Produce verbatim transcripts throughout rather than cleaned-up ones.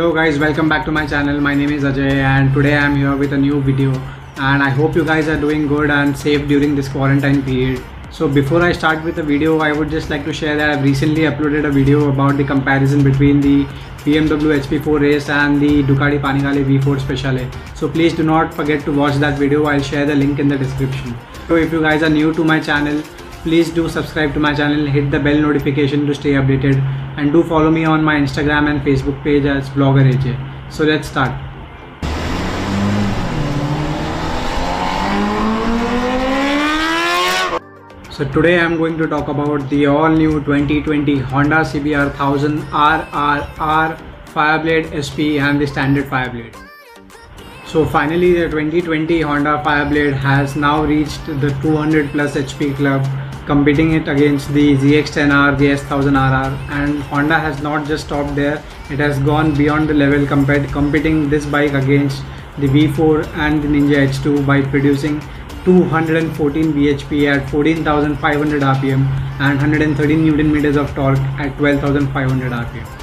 Hello guys, welcome back to my channel. My name is Ajay and today I am here with a new video, and I hope you guys are doing good and safe during this quarantine period. So before I start with the video, I would just like to share that I've recently uploaded a video about the comparison between the B M W H P four race and the Ducati Panigale V four Speciale. So please do not forget to watch that video. I'll share the link in the description. So if you guys are new to my channel, please do subscribe to my channel, hit the bell notification to stay updated, and do follow me on my Instagram and Facebook page as Vlogger A J. So let's start. So today I am going to talk about the all new twenty twenty Honda C B R one thousand R R R Fireblade S P and the standard Fireblade. So finally the twenty twenty Honda Fireblade has now reached the two hundred plus H P club, competing it against the Z X ten R, the S one thousand R R, and Honda has not just stopped there. It has gone beyond the level, compared competing this bike against the V four and the Ninja H two by producing two hundred fourteen B H P at fourteen thousand five hundred R P M and one hundred thirteen Newton meters of torque at twelve thousand five hundred R P M.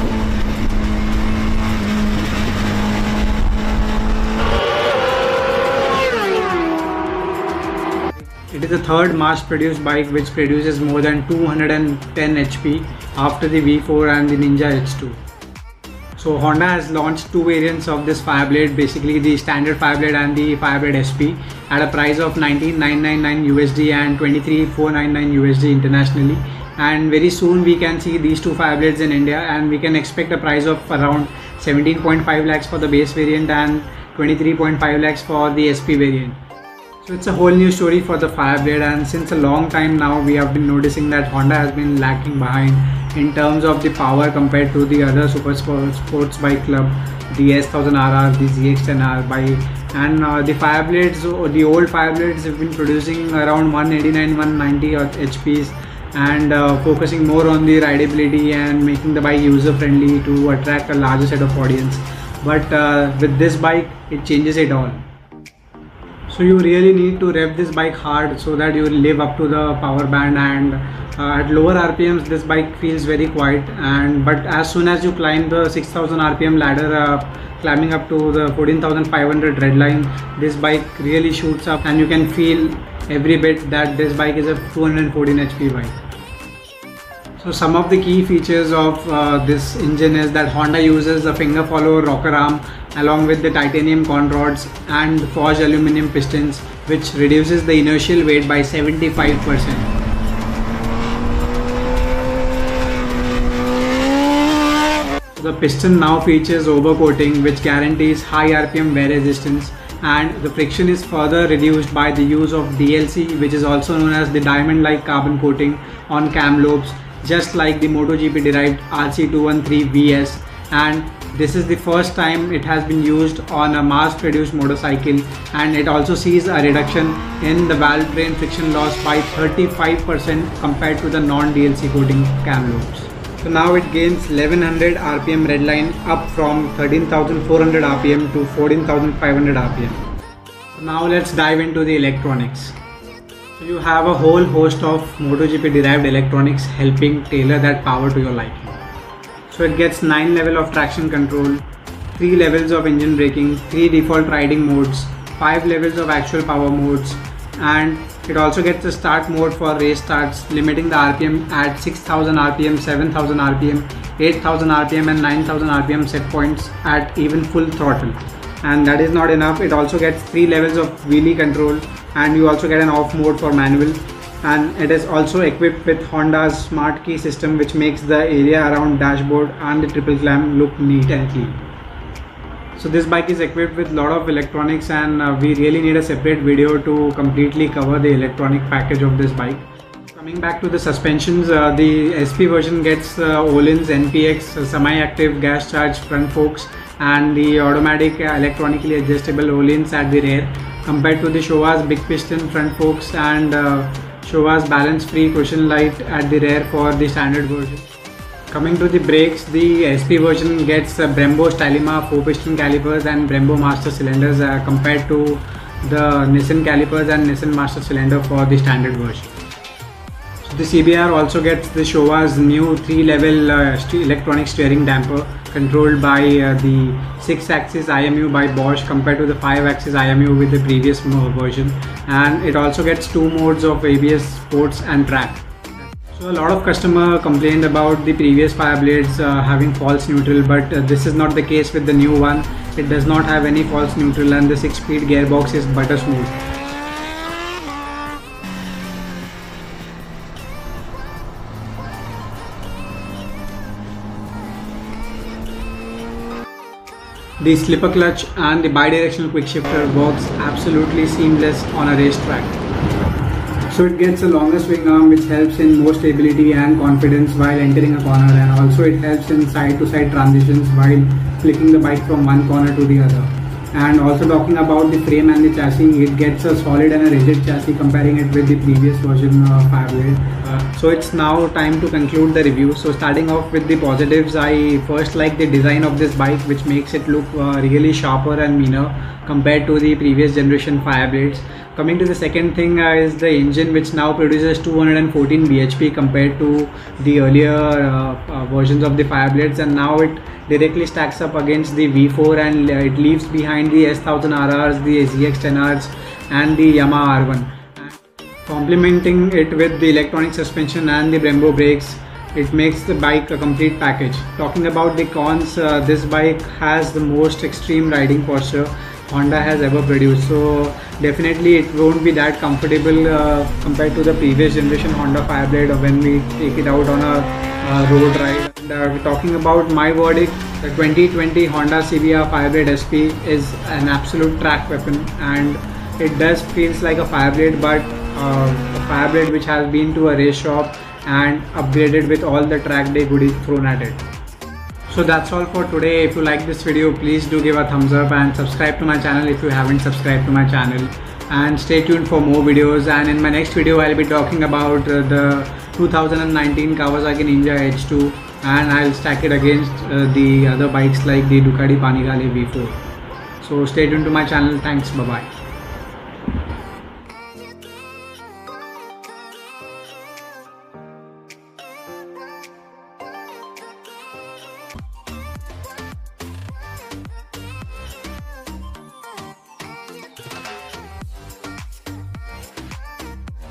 It is the third mass-produced bike which produces more than two hundred ten H P after the V four and the Ninja H two. So Honda has launched two variants of this Fireblade, basically the standard Fireblade and the Fireblade S P, at a price of nineteen thousand nine hundred ninety-nine U S D and twenty-three thousand four hundred ninety-nine U S D internationally. And very soon we can see these two Fireblades in India, and we can expect a price of around seventeen point five lakhs for the base variant and twenty-three point five lakhs for the S P variant. So it's a whole new story for the Fireblade, and since a long time now we have been noticing that Honda has been lacking behind in terms of the power compared to the other super sports bike club, the S one thousand R R, the Z X ten R bike, and uh, the Fireblades, the old Fireblades have been producing around one eighty-nine, one ninety H Ps and uh, focusing more on the rideability and making the bike user friendly to attract a larger set of audience. But uh, with this bike, it changes it all. So you really need to rev this bike hard so that you will live up to the power band, and uh, at lower R P Ms this bike feels very quiet, and but as soon as you climb the six thousand R P M ladder, uh, climbing up to the fourteen thousand five hundred red line, this bike really shoots up and you can feel every bit that this bike is a two hundred fourteen H P bike. So some of the key features of uh, this engine is that Honda uses a finger follower rocker arm along with the titanium con rods and forged aluminum pistons, which reduces the inertial weight by seventy-five percent. The piston now features overcoating, which guarantees high R P M wear resistance, and the friction is further reduced by the use of D L C, which is also known as the diamond-like carbon coating on cam lobes, just like the MotoGP derived R C two thirteen V S, and this is the first time it has been used on a mass-produced motorcycle, and it also sees a reduction in the valve train friction loss by thirty-five percent compared to the non-D L C coating cam lobes. So now it gains eleven hundred R P M redline, up from thirteen thousand four hundred R P M to fourteen thousand five hundred R P M. So now let's dive into the electronics. So you have a whole host of MotoGP derived electronics helping tailor that power to your liking. So it gets nine level of traction control, three levels of engine braking, three default riding modes, five levels of actual power modes, and it also gets a start mode for race starts, limiting the R P M at six thousand R P M, seven thousand R P M, eight thousand R P M and nine thousand R P M set points at even full throttle. And that is not enough, it also gets three levels of wheelie control, and you also get an off mode for manual. And it is also equipped with Honda's smart key system, which makes the area around dashboard and the triple clamp look neat and clean. So this bike is equipped with a lot of electronics, and uh, we really need a separate video to completely cover the electronic package of this bike. Coming back to the suspensions, uh, the S P version gets uh, Öhlins N P X uh, semi-active gas charged front forks and the automatic uh, electronically adjustable Öhlins at the rear, compared to the Showa's big piston front forks and uh, Showa's balance-free cushion light at the rear for the standard version. Coming to the brakes, the S P version gets uh, Brembo Stylima four piston calipers and Brembo master cylinders, uh, compared to the Nissan calipers and Nissan master cylinder for the standard version. The C B R also gets the Showa's new three-level uh, st electronic steering damper controlled by uh, the six axis I M U by Bosch compared to the five axis I M U with the previous version, and it also gets two modes of A B S, sports and track. So a lot of customer complained about the previous Fireblades uh, having false neutral, but uh, this is not the case with the new one. It does not have any false neutral and the six speed gearbox is butter smooth. The slipper clutch and the bidirectional quick shifter works absolutely seamless on a racetrack. So it gets a longer swing arm which helps in more stability and confidence while entering a corner, and also it helps in side to side transitions while flicking the bike from one corner to the other. And also talking about the frame and the chassis, it gets a solid and a rigid chassis comparing it with the previous version of Fireblade. Uh, so it's now time to conclude the review. So starting off with the positives, I first like the design of this bike, which makes it look uh, really sharper and meaner compared to the previous generation Fireblades. Coming to the second thing uh, is the engine, which now produces two hundred fourteen B H P compared to the earlier uh, uh, versions of the Fireblades, and now it directly stacks up against the V four, and uh, it leaves behind the S one thousand R Rs, the Z X ten Rs and the Yamaha R one. Complementing it with the electronic suspension and the Brembo brakes, it makes the bike a complete package. Talking about the cons, uh, this bike has the most extreme riding posture Honda has ever produced, so definitely it won't be that comfortable uh, compared to the previous generation Honda Fireblade when we take it out on a uh, road ride. And, uh, talking about my verdict, the twenty twenty Honda C B R Fireblade S P is an absolute track weapon, and it does feels like a Fireblade, but uh, a Fireblade which has been to a race shop and upgraded with all the track day goodies thrown at it. So that's all for today. If you like this video, please do give a thumbs up and subscribe to my channel if you haven't subscribed to my channel, and stay tuned for more videos. And in my next video I'll be talking about uh, the two thousand nineteen Kawasaki Ninja H two, and I'll stack it against uh, the other bikes like the Ducati Panigale V four. So stay tuned to my channel. Thanks. Bye bye.